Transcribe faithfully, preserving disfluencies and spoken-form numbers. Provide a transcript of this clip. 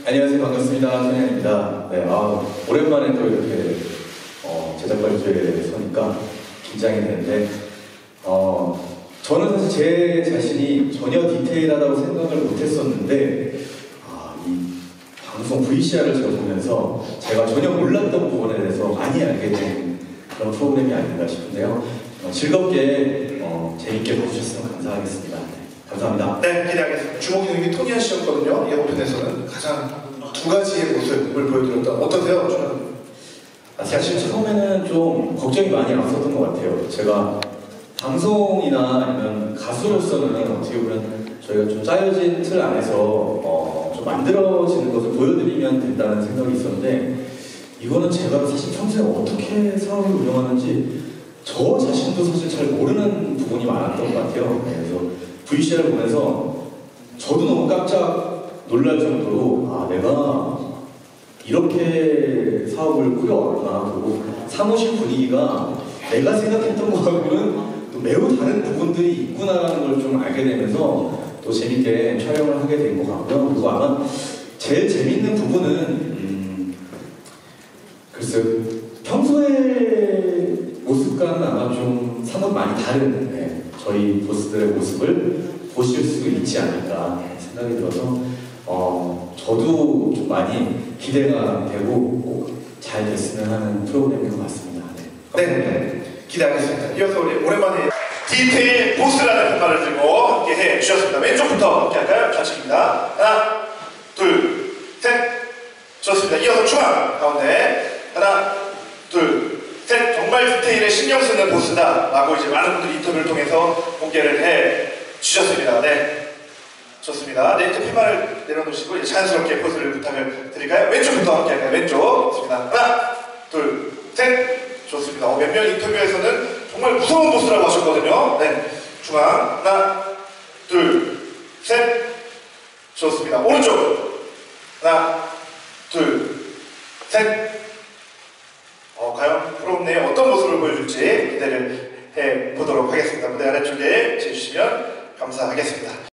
안녕하세요. 반갑습니다. 천현입니다. 네, 아, 오랜만에 또 이렇게 어, 제작 발표에 서니까 긴장이 되는데, 어, 저는 사실 제 자신이 전혀 디테일하다고 생각을 못했었는데, 아, 이 방송 브이씨알을 제가 보면서 제가 전혀 몰랐던 부분에 대해서 많이 알게 된 그런 프로그램이 아닌가 싶은데요. 어, 즐겁게 어, 재밌게 봐주셨으면 감사하겠습니다. 네, 감사합니다. 네, 기대하겠습니다. 주목이 토니아 씨였거든요. 예고편에서는 가장 두 가지의 모습을 보여드렸다. 어떠세요? 저는 아, 사실 처음에는 좀 걱정이 많이 앞섰던 것 같아요. 제가 방송이나 아니면 가수로서는 어떻게 보면 저희가 좀 짜여진 틀 안에서 어, 좀 만들어지는 것을 보여드리면 된다는 생각이 있었는데, 이거는 제가 사실 평소에 어떻게 사업을 운영하는지 저 자신도 사실 잘 모르는 부분이 많았던 것 같아요. 그래서 브이씨알을 보면서 저도 너무 깜짝 놀랄 정도로, 아, 내가 이렇게 사업을 꾸려왔구나. 그리고 사무실 분위기가 내가 생각했던 것하고는 또 매우 다른 부분들이 있구나라는 걸 좀 알게 되면서 또 재밌게 촬영을 하게 된 것 같고요. 그리고 아마 제일 재밌는 부분은 음, 글쎄, 평소의 모습과는 아마 좀 사뭇 많이 다른, 네, 저희 보스들의 모습을 보실 수 있지 않을까 생각이 들어서 어, 저도 좀 많이 기대가 되고 꼭 잘 됐으면 하는 프로그램인 것 같습니다. 네, 네, 기대하겠습니다. 이어서 우리 오랜만에 디테일 보스라는 말을 들고 함께 해 주셨습니다. 왼쪽부터 함께 할까요? 좌측입니다. 하나, 둘, 셋. 좋습니다. 이어서 중앙 가운데 하나, 둘, 셋. 정말 디테일에 신경 쓰는 보스다 라고 이제 많은 분들이 인터뷰를 통해서 공개를 해 주셨습니다. 네. 좋습니다. 네, 이제 피마를 내려놓으시고 이제 자연스럽게 포즈를 부탁을 드릴까요? 왼쪽부터 함께 할까요? 왼쪽. 좋습니다. 하나, 둘, 셋. 좋습니다. 어, 몇몇 인터뷰에서는 정말 무서운 보스라고 하셨거든요. 네. 중앙. 하나, 둘, 셋. 좋습니다. 오른쪽. 하나, 둘, 셋. 어, 과연 프로그램 내에 어떤 모습을 보여줄지 기대를 해 보도록 하겠습니다. 무대 아래쪽에 해주시면 감사하겠습니다.